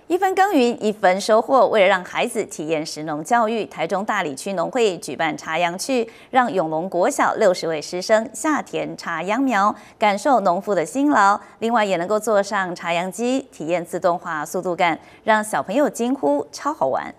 一分耕耘一分收获，为了让孩子体验食农教育，台中大里区农会举办插秧趣，让永隆国小60位师生下田插秧苗，感受农夫的辛劳。另外也能够坐上插秧机，体验自动化速度感，让小朋友惊呼超好玩。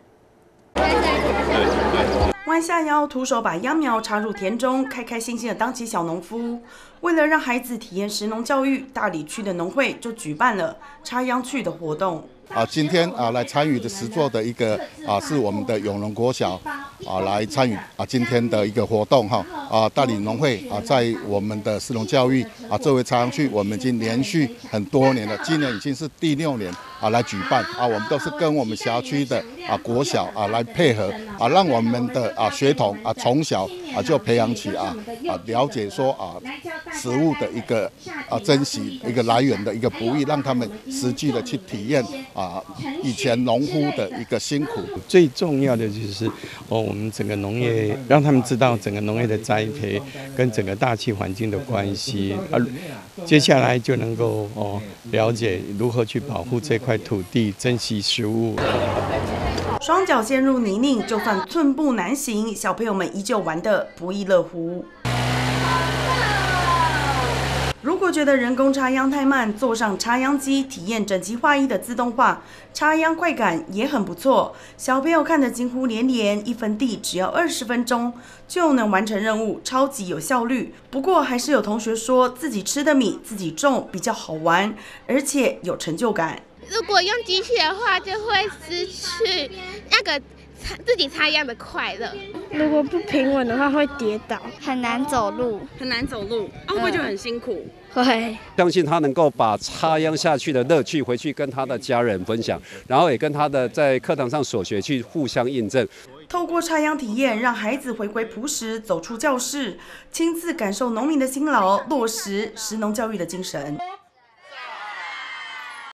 弯下腰，徒手把秧苗插入田中，开开心心的当起小农夫。为了让孩子体验食农教育，大里区的农会就举办了插秧趣的活动。 今天来参与的实作的一个是我们的永隆国小来参与今天的一个活动哈大里农会在我们的食农教育作为插秧趣，我们已经连续很多年了，今年已经是第6年来举办我们都是跟我们辖区的国小来配合让我们的学童从小就培养起了解说食物的一个珍惜一个来源的一个不易，让他们实际的去体验以前农夫的一个辛苦。 最重要的就是我们整个农业让他们知道整个农业的栽培跟整个大气环境的关系接下来就能够了解如何去保护这块土地，珍惜食物。 双脚陷入泥泞，就算寸步难行，小朋友们依旧玩得不亦乐乎。如果觉得人工插秧太慢，坐上插秧机体验整齐划一的自动化插秧，快感也很不错。小朋友看得惊呼连连，一分地只要20分钟就能完成任务，超级有效率。不过还是有同学说自己吃的米自己种比较好玩，而且有成就感。 如果用机器的话，就会失去那个自己插秧的快乐。 如果不平稳的话，会跌倒， 很难走路。 会不会就很辛苦？ 会。 相信他能够把插秧下去的乐趣回去跟他的家人分享，然后也跟他的在课堂上所学去互相印证。 透过插秧体验，让孩子回归朴实，走出教室，亲自感受农民的辛劳，落实食农教育的精神。